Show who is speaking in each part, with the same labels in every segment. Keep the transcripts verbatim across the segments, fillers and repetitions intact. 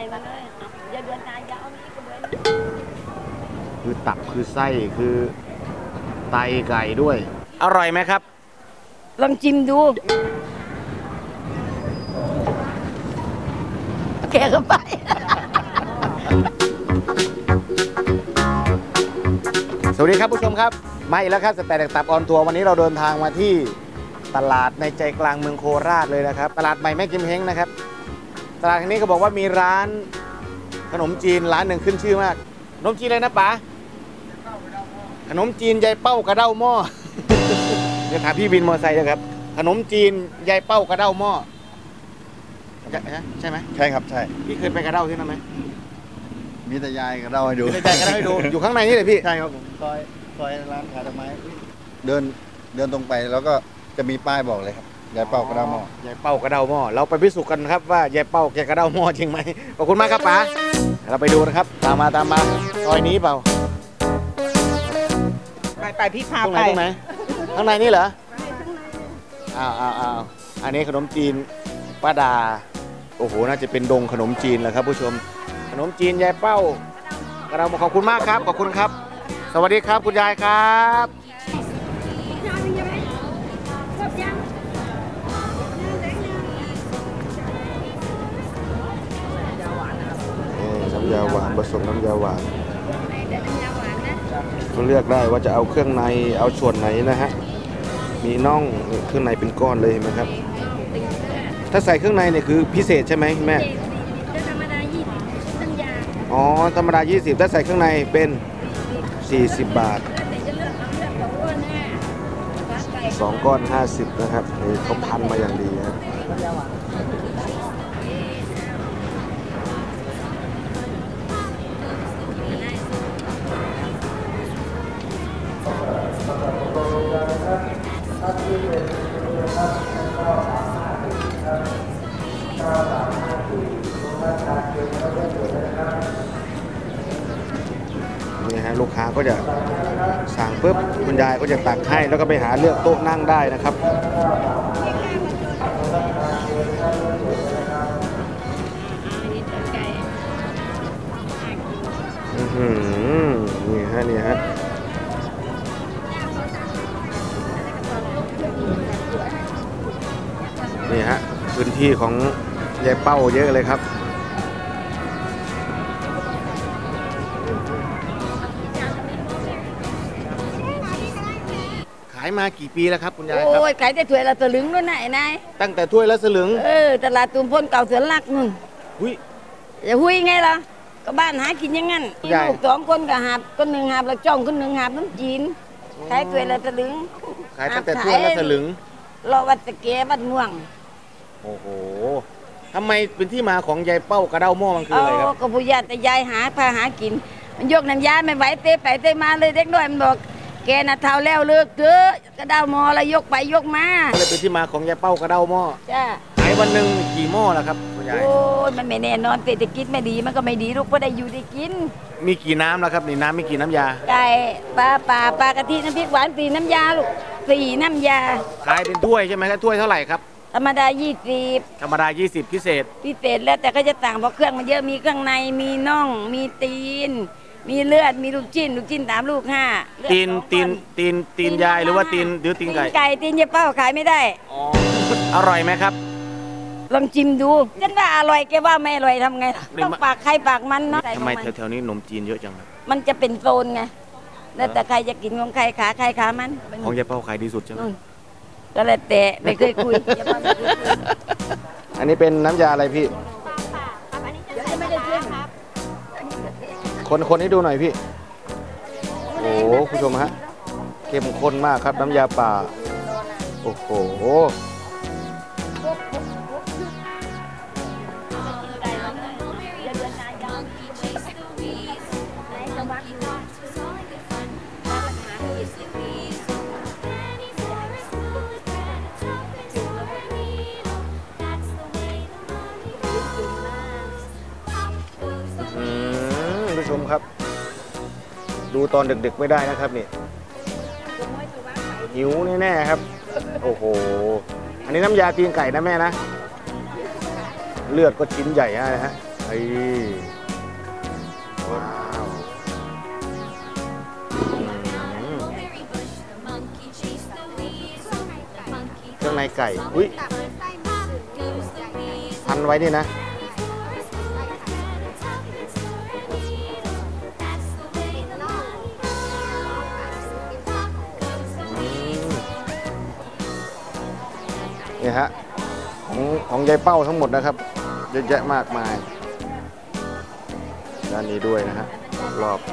Speaker 1: มาเลยอย่าเดือนนายยาวนี้ก็เลย
Speaker 2: คือตับคือไส้คือไตไก่ด้วยอร่อยไหมครับ
Speaker 1: ลองชิมดูแกก็ไป
Speaker 2: สวัสดีครับผู้ชมครับมาอีกแล้วครับสแตนด์ตับออนทัวร์วันนี้เราเดินทางมาที่ตลาดในใจกลางเมืองโคราชเลยนะครับตลาดใหม่แม่กิมเฮงนะครับตลาดแห่งนี้เขาบอกว่ามีร้านขนมจีนร้านหนึ่งขึ้นชื่อมากขนมจีนอะไรนะป๋าขนมจีนยายเป้ากระเด้าหม้อ เดี๋ยวถามพี่วินมอเตอร์ไซค์นะครับขนมจีนยายเป้ากระเด้าหม้อใช่ไหม
Speaker 3: ใช่ครับใช่
Speaker 2: พี่เคยไปกระเด้าที่นั่นไหม
Speaker 3: มีแต่ยายกระเด้าให้ดู
Speaker 2: มีแต่ยายกระเด้าให้ดูอยู่ข้างในนี่เลยพี่
Speaker 3: ใช่ครับผมซอยซอยร้านขายดอกไม้เดินเดินตรงไปแล้วก็จะมีป้ายบอกเลยครับยายเป้ากระเด้าหม้อย
Speaker 2: ายเป้ากระเด้าหม้อเราไปพิสูจน์กันครับว่ายายเป้าแกกระเด้าหม้อจริงไหมขอบคุณมากครับป๋าเราไปดูนะครับตามมาตามมาซอยนี้เปล่า
Speaker 1: ไปไปพี่พา
Speaker 2: ไปตรงไหนตรงไหนข้างในนี่เหรออ้าวอ้าวอ้าวอันนี้ขนมจีนป้าดาโอ้โหน่าจะเป็นดงขนมจีนแหละครับผู้ชมขนมจีนยายเป้ากระเด้าหม้อขอบคุณมากครับขอบคุณครับสวัสดีครับคุณยายครับน้ำยาหวานผสมน้ำยาหวานเขาเลือกได้ว่าจะเอาเครื่องในเอาส่วนไหนนะฮะมีน่องเครื่องในเป็นก้อนเลยเห็นไหมครับถ้าใส่เครื่องในเนี่ยคือพิเศษใช่ไหมแม่อ๋อธรรมดายี่สิบถ้าใส่เครื่องในเป็นสี่สิบบาทสองก้อนห้าสิบนะครับเขาพันมาอย่างดีนะนี่ฮะลูกค้าก็จะสั่งปุ๊บคุณยายก็จะตักให้แล้วก็ไปหาเลือกโต๊ะนั่งได้นะครับอือหือนี่ฮะนี่ฮะนี่ฮะพื้นที่ของยายเป้าเยอะเลยครับขายมากี่ปีแล้วครับคุณยายครับ
Speaker 1: โอ้ยขายแต่ถ้วยละสลึงด้วยนะไอ้นาย
Speaker 2: ตั้งแต่ถ้วยละสลึง
Speaker 1: เออตลาดตุ่มพ่นเก่าเสือลักนู่น
Speaker 2: หุ้ย
Speaker 1: อย่าหุ้ยไงล่ะก็บ้านหากินอย่างงั้นลูกสองคนก็หาบคนหนึ่งหาบละจ้องคนหนึ่งหาบน้ำจีนขายถ้วยละสลึง
Speaker 2: ขายตั้งแต่ถ้วยละสลึง
Speaker 1: รอวัดตะเกียบวัดม่วง
Speaker 2: โอ้โหทำไมเป็นที่มาของยายเป้ากระเด้าหม้อมันคืออะไรครับ
Speaker 1: ก็ผู้ญาติยายหาพาหากินมันยกน้ำยาไม่ไหวเตะไปเตะมาเลยเด็กน้อยมันบอกแกน่ะเท่าแล้วเลิกเถอะกระเด้าหม้อแล้วยกไปยกมา
Speaker 2: เลยเป็นที่มาของยายเป้ากระเด้าหม้อ
Speaker 1: จ้า
Speaker 2: ขายวันหนึ่งกี่หม้อล่ะครับคุณยาย
Speaker 1: โอ้ยมันไม่แน่นอนเศรษฐกิจไม่ดีมันก็ไม่ดีลูกก็ได้อยู่ได้กิน
Speaker 2: มีกี่น้ำล่ะครับนี่น้ำมีกี่น้ำยา
Speaker 1: ไก่ปลาปลาปลากะทิน้ำพริกหวานสี่น้ำยาลูกสี่น้ำยา
Speaker 2: ขายเป็นถ้วยใช่ไหมครับถ้วยเท่าไหร่ครับ
Speaker 1: ธรรมดายี่สิบ
Speaker 2: ธรรมดายี่สิบพิเศษ
Speaker 1: พิเศษแล้วแต่ก็จะต่างเพราะเครื่องมันเยอะมีเครื่องในมีน่องมีตีนมีเลือดมีลูกชิ้นลูกชิ้นสามลูกห้า
Speaker 2: ตีนตีนตีนตีนยายหรือว่าตีนหรือตีนไก่
Speaker 1: ไก่ตีนยายเป้าขายไม่ได้
Speaker 2: อ๋ออร่อยไหมครับ
Speaker 1: ลองชิมดูฉันว่าอร่อยแกว่าไม่อร่อยทำไงต้องปากใครปากมันเนาะ
Speaker 2: ทำไมแถวๆนี้ขนมจีนเยอะจัง
Speaker 1: มันจะเป็นโซนไงแล้วแต่ใครจะกินของใครขาใครขามัน
Speaker 2: ของยายเป้าขายดีสุดใช่ไหม
Speaker 1: ก็เลยแต่ไม่เคยคุย
Speaker 2: อันนี้เป็นน้ำยาอะไรพี่คนคนให้ดูหน่อยพี่โอ้โหคุณผู้ชมฮะเข้มข้นมากครับน้ำยาป่าโอ้โหผู้ชมครับดูตอนดึกๆไม่ได้นะครับนี่หิวแน่ๆครับโอ้โหอันนี้น้ำยาตีนไก่นะแม่นะเลือดก็ชิ้นใหญ่นะฮะอ้ว้าวเครื่องในไก่อุ้ยพันไว้นี่นะนี่ฮะของของยายเป้าทั้งหมดนะครับเยอะแยะมากมายด้านนี้ด้วยนะฮะรอบ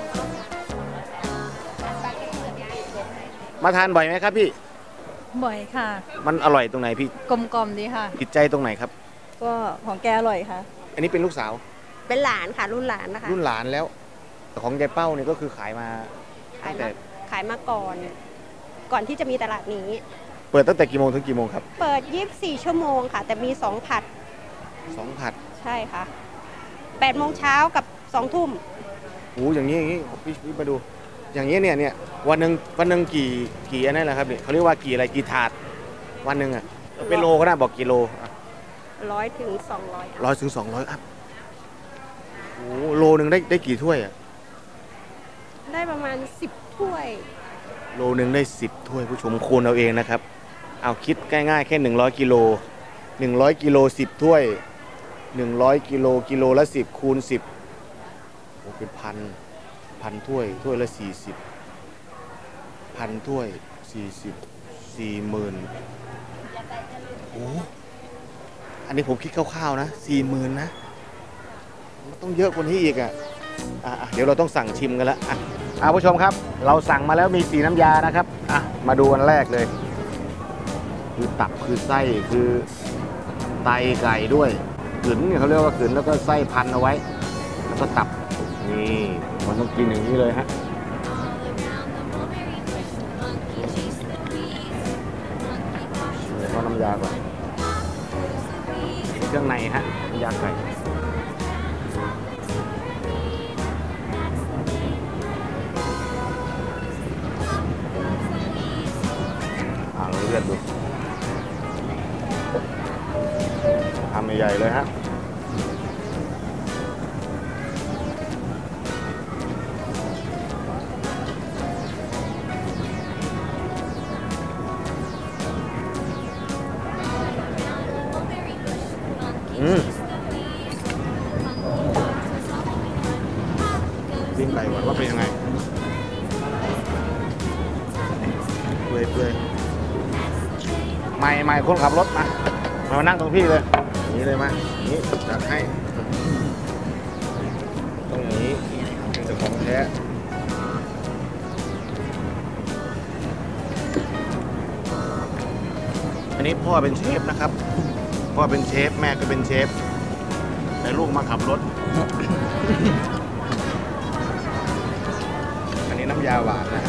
Speaker 2: มาทานบ่อยไหมครับพี่
Speaker 4: บ่อยค่ะ
Speaker 2: มันอร่อยตรงไหนพี่
Speaker 4: กลมๆดีค่ะ
Speaker 2: ติดใจตรงไหนครับ
Speaker 4: ก็ของแกอร่อยค่ะ
Speaker 2: อันนี้เป็นลูกสาว
Speaker 4: เป็นหลานค่ะรุ่นหลานนะคะ
Speaker 2: รุ่นหลานแล้วแต่ของยายเป้านี่ก็คือขายมา
Speaker 4: ขายมาขายมาก่อนก่อนที่จะมีตลาดนี้
Speaker 2: เปิดตั้งแต่กี่โมงถึงกี่โมงครับ
Speaker 4: เปิดยี่สิบสี่ชั่วโมงค่ะแต่มีสองผัด
Speaker 2: สองผัด
Speaker 4: ใช่ค่ะแปดโมงเช้ากับสองทุ่ม
Speaker 2: โอ้อย่างนี้อย่างนี้พี่พี่มาดูอย่างนี้เนี่ยเนี่ยวันหนึ่งวันหนึ่งกี่กี่อันนั้นแหละครับเนี่ยเขาเรียกว่ากี่อะไรกี่ถาดวันหนึ่งอ่ะเป็นโลก็ได้บอกกี่โล
Speaker 4: ร้อยถึงสองร้อย
Speaker 2: ร้อยถึงสองร้อยครับโอ้โลหนึ่งได้ได้กี่ถ้วยอ่ะ
Speaker 4: ได้ประมาณสิบถ้วย
Speaker 2: โลหนึ่งได้สิบถ้วยผู้ชมคูณเอาเองนะครับเอาคิดง่ายๆแค่หนึ่งร้อยกิโลหนึ่งร้อยกิโลสิบถ้วยหนึ่งร้อยกิโลกิโลละสิบคูณสิบโอ้เป็นพันพันถ้วยถ้วยละสี่สิบพันถ้วยสี่สิบสี่หมื่นโอ้อันนี้ผมคิดคร่าวๆนะสี่หมื่นนะมันต้องเยอะกว่านี้อีกอ่ะอ่ะเดี๋ยวเราต้องสั่งชิมกันแล้วอ่ะอ่ะผู้ชมครับเราสั่งมาแล้วมีสีน้ำยานะครับอ่ะมาดูอันแรกเลยคือตับคือไส้คือไตไก่ด้วยขืนเนี่ยเขาเรียกว่าขืนแล้วก็ไส้พันเอาไว้แล้วก็ตับนี่มันต้องกินอย่างนี้เลยฮะเดี๋ยวเอาน้ำยาก่อนเครื่องในฮะน้ำยาไก่อ่าเราเลือดดูทำใหญ่ๆเลยฮะอืมลิ้นไก่ก่อนว่าเป็นยังไงเปื่อยเปื่อยใหม่ใหม่คนขับรถมามานั่งตรงพี่เลยนี่เลยมานี่จัดให้ตรงนี้เป็นเจ้าของแท้อันนี้พ่อเป็นเชฟนะครับพ่อเป็นเชฟแม่ก็เป็นเชฟแต่ลูกมาขับรถ อันนี้น้ำยาหวานนะ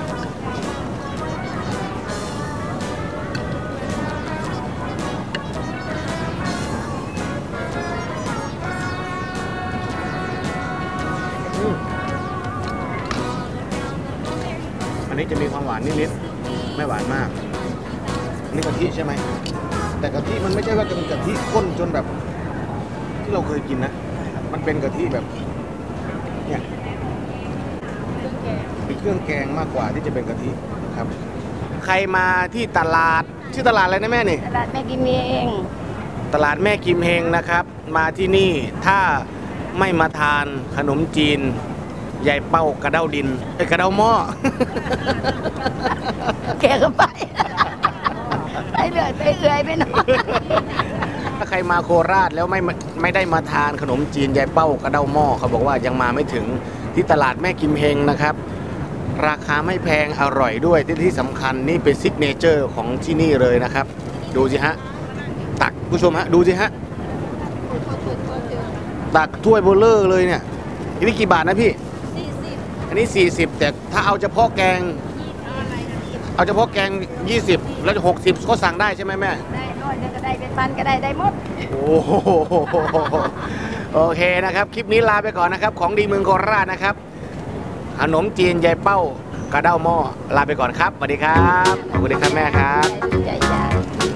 Speaker 2: อันนี้จะมีความหวานนิดๆไม่หวานมากอันนี้กะทิใช่ไหมแต่กะทิมันไม่ใช่ว่าเป็นกะทิข้นจนแบบที่เราเคยกินนะมันเป็นกะทิแบบเนี่ยเป็นเครื่องแกงมากกว่าที่จะเป็นกะทิครับใครมาที่ตลาดชื่อตลาดอะไรนะแม่นี่
Speaker 1: ตลาดแม่กิมเฮง
Speaker 2: ตลาดแม่กิมเฮงนะครับมาที่นี่ถ้าไม่มาทานขนมจีนยายเป้ากระเด้าดินไอ้กระเด้าหม้อ
Speaker 1: แกก็ไปไปเรื่อยไปเอื่อยไปหน่อย
Speaker 2: ถ้าใครมาโคราชแล้วไม่ไม่ได้มาทานขนมจีนยายเป้ากระเด้าหม้อเขาบอกว่ายังมาไม่ถึงที่ตลาดแม่กิมเฮงนะครับราคาไม่แพงอร่อยด้วยที่ที่สำคัญนี่เป็นซิกเนเจอร์ของที่นี่เลยนะครับดูสิฮะตักผู้ชมฮะดูสิฮะตักถ้วยโบเลอร์เลยเนี่ยนี่กี่บาทนะพี่สี่สิบอันนี้สี่สิบแต่ถ้าเอาเฉพาะแกงเอาเฉพาะแกงยี่สิบแล้วหกสิบก็สั่งได้ใช่ไหมแม่
Speaker 1: ได้ร้อยนึงก็ได้เป็นพันก็ได้ได้หมด
Speaker 2: โอ้โหโอเคนะครับคลิปนี้ลาไปก่อนนะครับของดีเมืองโคราชนะครับขนมจีนยายเป้ากระเด้าหม้อลาไปก่อนครับสวัสดีครับสวัสดีครับแม่ครับ